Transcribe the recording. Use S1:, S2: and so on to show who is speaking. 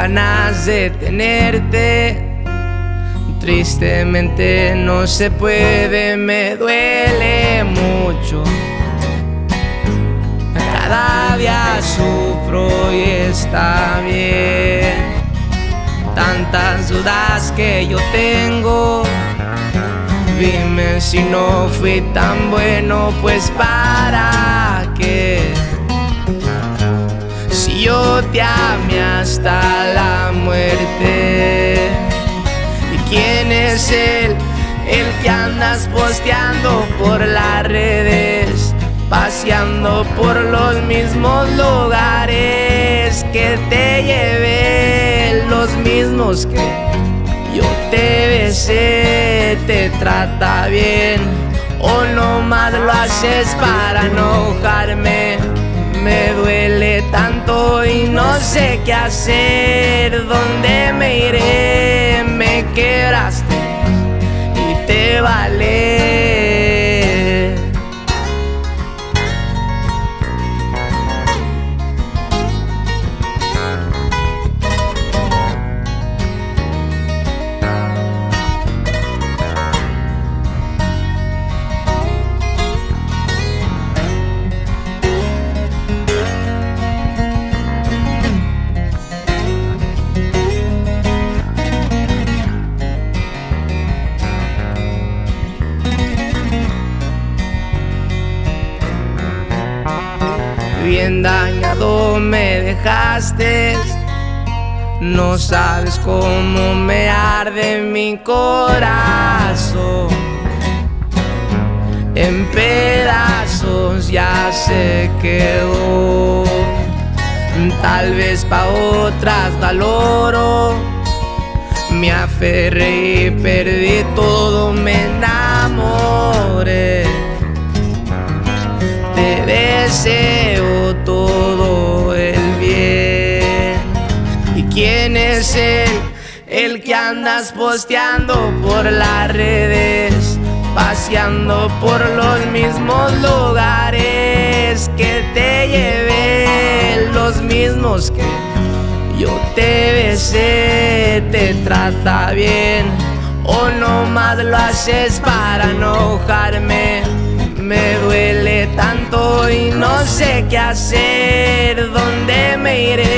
S1: ganas de tenerte. Tristemente no se puede, me duele mucho. Cada día sufro y está bien. Tantas dudas que yo tengo. Dime si no fui tan bueno, pues para qué. Si yo te amé hasta la muerte. ¿Quién es él? El que andas posteando por las redes, paseando por los mismos lugares que te llevé, los mismos que yo te besé. ¿Te trata bien o nomás lo haces para enojarme? Me duele tanto y no sé qué hacer. ¿Dónde me iré? Me quebraste y te vale. Bien dañado me dejaste, no sabes cómo me arde mi corazón. En pedazos ya se quedó. Tal vez pa' otras valoro. Me aferré y perdí todo, me enamoré. Te deseo todo el bien. ¿Y quién es él? El que andas posteando por las redes, paseando por los mismos lugares que te llevé, los mismos que yo te besé. ¿Te trata bien o nomás lo haces para enojarme? Me duele tanto y no sé qué hacer. ¿Dónde me iré?